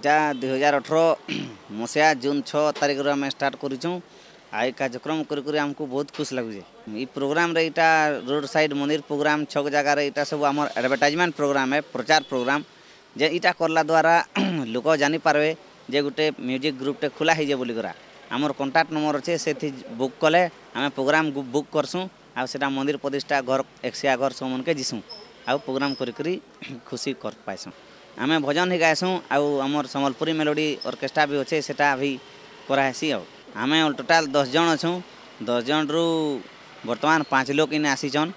इटा 2018 मसीहा जून 6 तारीख रो आम स्टार्ट करूँ। आई कार्यक्रम कर हमको बहुत खुश लगे। ये प्रोग्राम रे इटा रोड साइड मंदिर प्रोग्राम 6 जगह इटा सब आम एडवर्टाइजमेंट प्रोग्राम है, प्रचार प्रोग्राम जे इटा करला द्वारा लोक जानी पारबे जे गोटे म्यूजिक ग्रुप टे खुला है बोलिकरा आमर कॉन्टैक्ट नंबर अच्छे से बुक कले आम प्रोग्राम बुक करसूँ आ मंदिर प्रतिष्ठा घर एक्सिया घर सब मन के जीसूँ आ प्रोग्राम करी खुशी कर पाइसूँ। आम भजन ही गायसूँ आमर सम्बलपुरी मेलोडी ऑर्केस्ट्रा भी अच्छे सेटा भी करासी। आम टोटाल 10 जन अच्छूँ। 10 जन रु बर्तमान 5 लोग इन आसीचन।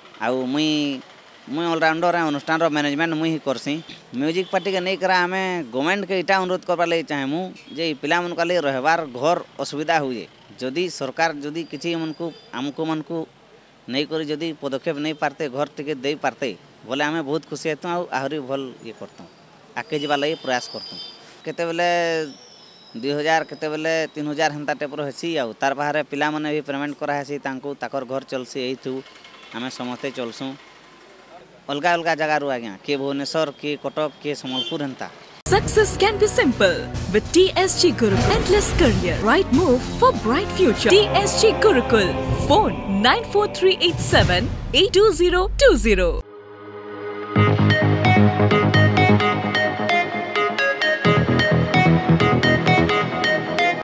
मुई ऑलराउंडर अनुष्ठान मैनेजमेंट मुई ही करसी। म्यूजिक पार्टी के नहीं करा आम गवर्नमेंट के इटा अनुरोध करवा चाहेमु जे पिला मन का रहबार घर असुविधा हुए जदि सरकार जदि किसी मनकू आमको मनकू नहीं करी जदि पदक्षेप नहीं पारते घर टिके दे पारते बोले आम बहुत खुशी हेतु आहरी भल ये करतु आगे जावा लगे प्रयास करतु। केते बेले 2000 केते बेले 3000 हेन्ता टाइपर हेसी तार बाहर पिला माने भी पेमेंट करासी ताकर घर चलसी यही आम समस्ते चलसूँ अलग अलग जगह रू आज्ञा किए भुवनेश्वर किए कटक किए Sambalpur हेन्ता। Success can be simple with TSG Gurukul. Endless career. Right move for bright future. TSG Gurukul. Phone 94387 82020.